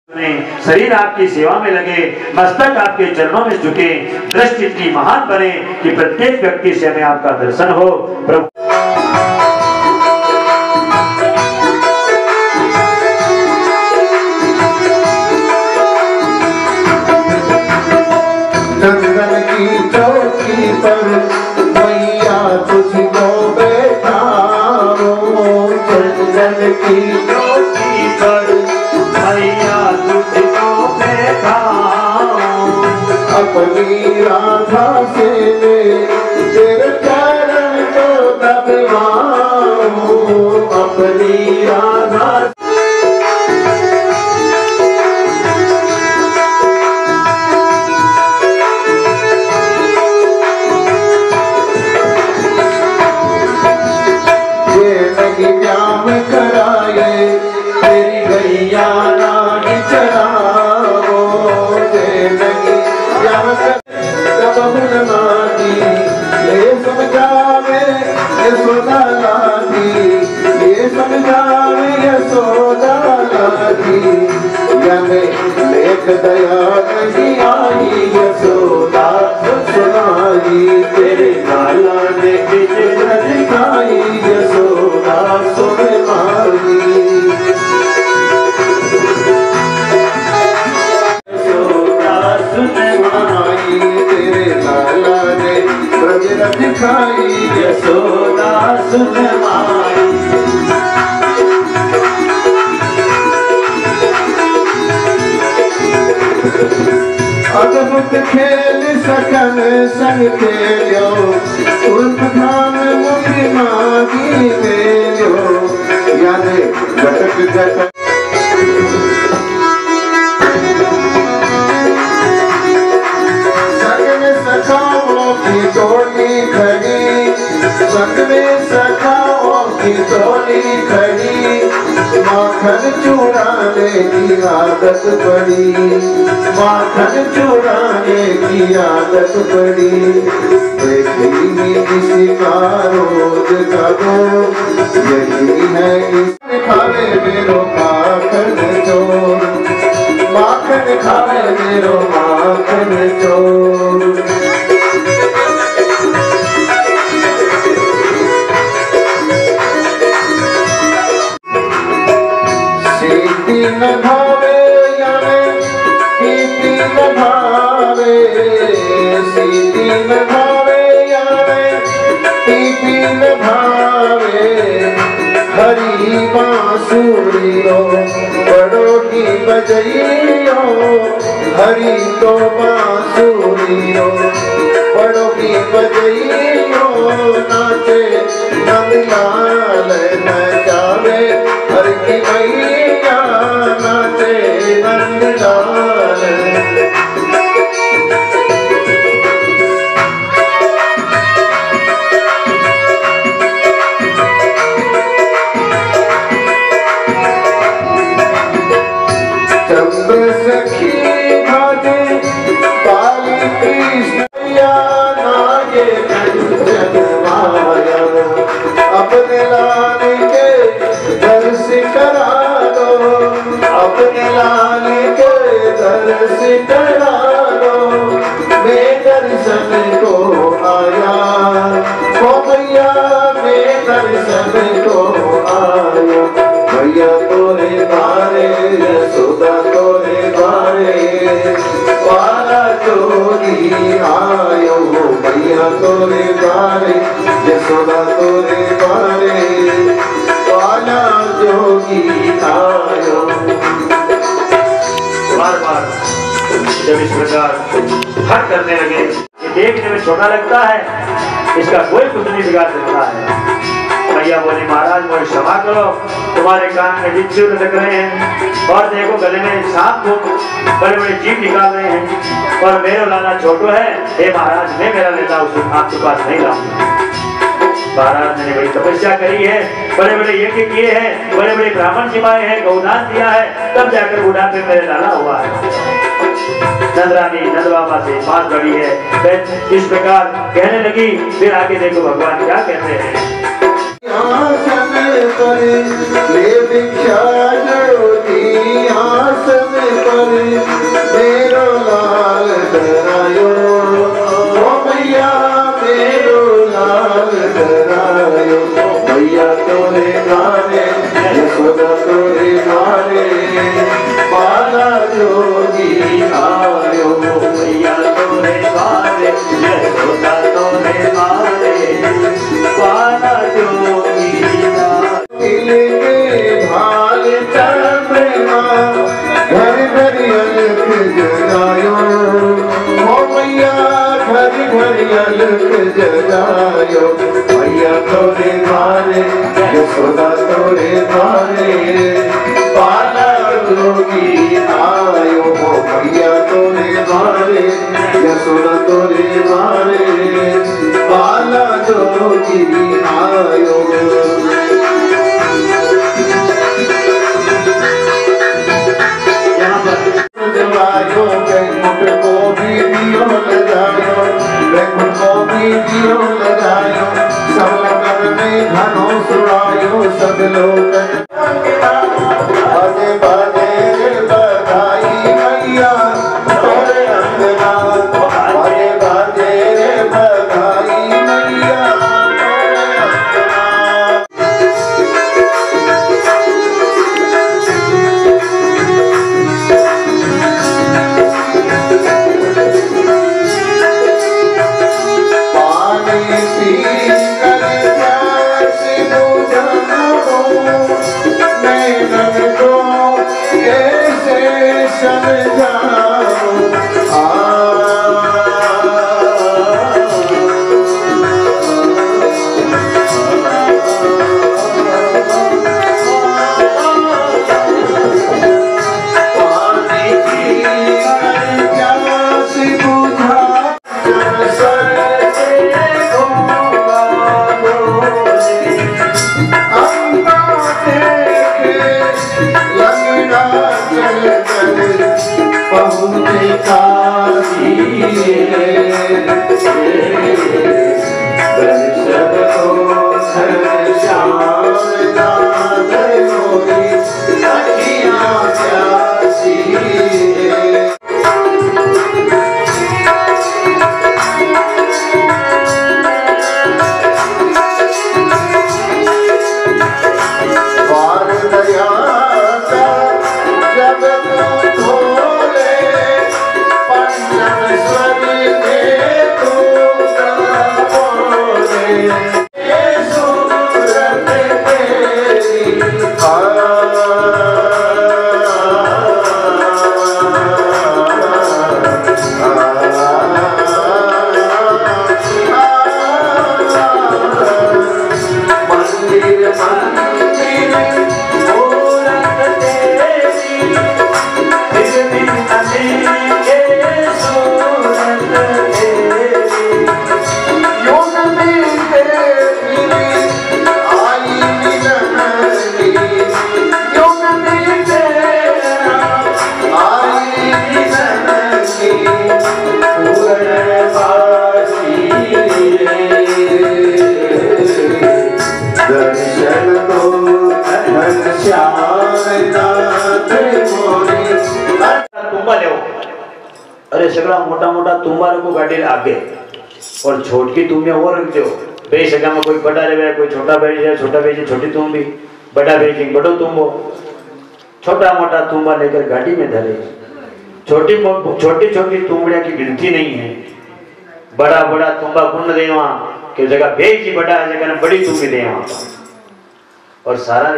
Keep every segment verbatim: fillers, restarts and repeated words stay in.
शरीर आपकी सेवा में लगे, मस्तक आपके चरणों में झुके, दृष्टि इतनी महान बने कि प्रत्येक व्यक्ति से हमें आपका दर्शन हो। प्रभु चंदन की चौकी पर मैया तुझको बैठाओ, चंदन की चौकी पर मैया तुझको बैठाओ, अपनी राधा से तेरे चरण को दबवाओ, अपनी राधा दया नहीं आई यशोदा सुनाई, तेरे लाला ने बिजल दिखाई यशोदा सुन मारी, यशोदा सुन मारी, तेरे लाला ने बिजल दिखाई यशोदा सुन मारी। अद्भुत खेल सकल संग खेलो, उर्फ धाम मुखी मागी मेलो, याद घटक घटक संग में सखाओं की टोली खड़ी, संग में सखाओं की टोली खड़ी, माखन चुराने की आदत पड़ी, माखन चुराने की आदत पड़ी, देखी किसी का रोज का दो, यही है इस खावे मेरो माखन चोर, माखन खावे मेरो माखन चोर। सीती न भावे याने सीती न भावे, सीती न भावे याने सीती न भावे, हरी बांसुरियो बड़ों की बजइयो, हरी तो बांसुरियो बड़ों की बजइयो, नाचे नंदलाल नचावे हर की मैया, नाचे नंदलाल। चंद्र सखी भागे बाली कृष्ण नागे कंचन माया, अपने लाल के दर्श करा दो, अपने लाल के दर्श करा दो, मैं दर्शन को आया, ओ भैया मैं दर्शन को आया, भैया तोरे द्वारे यशोदा तोरे द्वारे, पाला चोरी आयो, भैया तोरे द्वारे यशोदा तोरे द्वारे, पाला जोगी आयो। बार बार जब इस प्रकार हट करने लगे, ये देखने में छोटा लगता है, इसका कोई कुछ नहीं बिगाड़ सकता है। भैया बोले महाराज मुझे क्षमा करो, तुम्हारे कान में बिच्छू लटक रहे हैं, और देखो गले में सांप को बड़े बड़े जीभ निकाल रहे हैं, और मेरा लाना छोटो है, हे महाराज मैं मेरा लेना उसे आपके पास नहीं लाऊंगा। महाराज ने बड़ी तपस्या करी है, बड़े बड़े यज्ञ किए हैं, बड़े बड़े ब्राह्मण जिमाए हैं, गौदान दिया है, तब जाकर बुढ़ापे मेरे लाना हुआ है। नंदरानी नंद बाबा से बात बड़ी है, इस प्रकार कहने लगी। फिर आगे देखो भगवान क्या कहते हैं। आसन पर ले भिक्षा ज्योति, आसन जोगी आयो मैया तोरे द्वारे यशोदा तोरे द्वारे बाला जोगी आयो भाल चंद्रमा घर घर अलख जगायो ओ मैया घर घर अलख जगायो मैया तोरे द्वारे यशोदा तोरे द्वारे बाला जोगी आयो मैया तोरे द्वारे यशोदा तोरे द्वारे बाला जोगी आयो जलायो वैकुंठ को भी दियो लगायो वैकुंठ को भी दियो लगायो सब लगन में घनो सुरायो सब लोग बाजे बाजे बधाई मैया तोरे अंगना बाजे बाजे बधाई मैया तोरे अंगना अरे सगड़ा मोटा मोटा तुम्बार को गाड़ी आगे और छोटकी तुम्हें और रख दो बे सगा में कोई बड़ा रहे कोई छोटा बैठ जाए छोटा बैठ छोटी तुम भी बड़ा बैठ बड़ो तुम हो छोटा मोटा तुम्बा लेकर गाड़ी में धरे छोटी छोटी छोटी तुम्बड़िया की गिनती नहीं है बड़ा बड़ा तुम्बा कुंड दे वहाँ कि जगह भेज ही बड़ा है जगह बड़ी तुम्बी दे वहाँ और सारा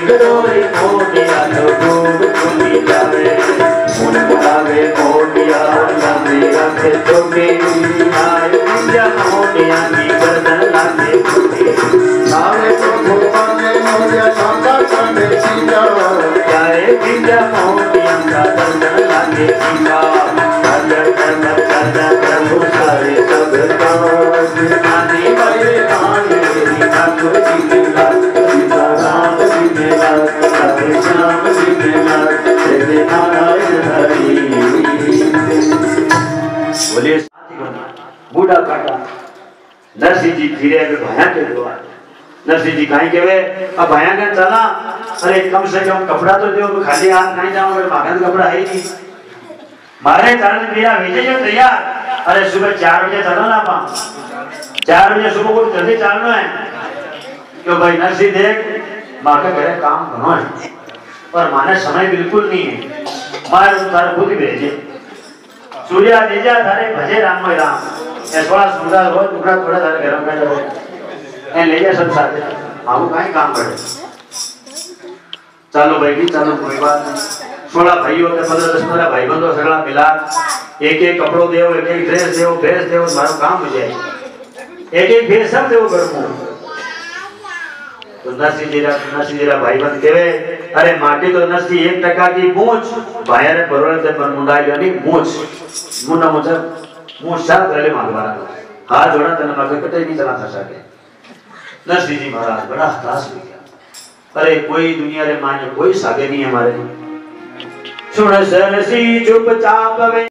बोलिए बूढ़ा काटा नरसिंह जी फिरे भाया के द्वार नरसिंह जी कहीं के वे अब भाया के चला अरे कम से कम कपड़ा तो दो खाली हाथ नहीं जाऊं मेरे भागन कपड़ा है नहीं मारे चरण मेरा भेजे जो तैयार अरे सुबह चार बजे चलो ना पा चार बजे सुबह को जल्दी चलना है क्यों भाई नरसिंह देख माँ के घरे काम घनो है और माने समय बिल्कुल नहीं है मार तारे खुद भेजे सूर्या देजा थारे भजे राम में राम ए थोड़ा सुंदर रोज टुकड़ा थोड़ा थारे गरम कर दे ए ले जा सब साथे आऊ काई काम करे चालो भाई की चालो कोई बात नहीं सोलह भाइयों ने पंद्रह दस पंद्रह भाई बंदो सगला मिला एक एक कपड़ो देव एक एक ड्रेस देव ड्रेस देव मारो काम हो जाए एक एक भेस सब देव करमु तो नरसी जीरा नरसी जीरा भाई बंद केवे अरे माटी तो नरसी एक टका की पूंछ भाया ने बरोले ते पर मुंडाई नहीं पूंछ मुंडा मुझे मुंह साफ कर ले मारवारा हाथ जोड़ा तने मगे कटे नहीं चला था सके नरसी जी महाराज बड़ा हताश हो गया अरे कोई दुनिया रे माने कोई सागे नहीं हमारे सुन सरसी चुपचाप